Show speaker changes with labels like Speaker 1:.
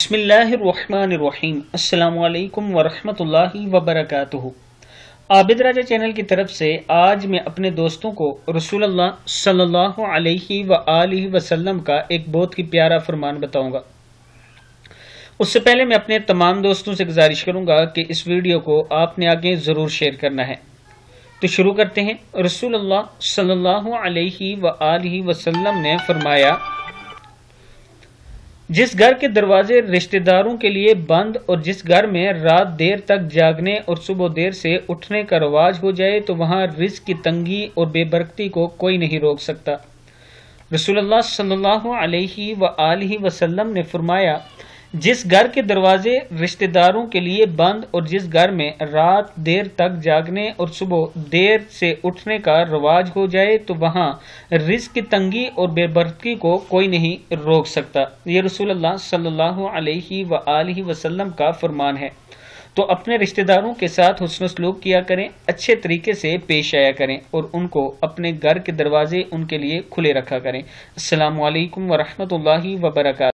Speaker 1: بسم اللہ الرحمن الرحیم۔ السلام علیکم ورحمۃ اللہ وبرکاتہ۔ عابد راجہ چینل کی طرف سے آج میں اپنے دوستوں کو رسول اللہ صلی اللہ علیہ وآلہ وسلم کا ایک بہت ہی پیارا فرمان بتاؤں گا۔ اس سے پہلے میں اپنے تمام دوستوں سے گزارش کروں گا کہ اس ویڈیو کو آپ نے آگے ضرور شیئر کرنا ہے۔ تو شروع کرتے ہیں۔ رسول اللہ صلی اللہ علیہ وآلہ وسلم نے فرمایا، جس گھر کے دروازے رشتہ داروں کے لیے بند اور جس گھر میں رات دیر تک جاگنے اور صبح دیر سے اٹھنے کا رواج ہو جائے تو وہاں رزق کی تنگی اور بے برکتی کو کوئی نہیں روک سکتا۔ رسول اللہ صلی اللہ علیہ وآلہ وسلم نے فرمایا، جس گھر کے دروازے رشتہ داروں کے لیے بند اور جس گھر میں رات دیر تک جاگنے اور صبح دیر سے اٹھنے کا رواج ہو جائے تو وہاں رزق کی تنگی اور بے برکتی کو کوئی نہیں روک سکتا۔ یہ رسول اللہ صلی اللہ علیہ وآلہ وسلم کا فرمان ہے۔ تو اپنے رشتہ داروں کے ساتھ حسن سلوک کیا کریں، اچھے طریقے سے پیش آیا کریں اور ان کو اپنے گھر کے دروازے ان کے لیے کھلے رکھا کریں۔ السلام علیکم ورحمۃ اللہ وبرکاتہ۔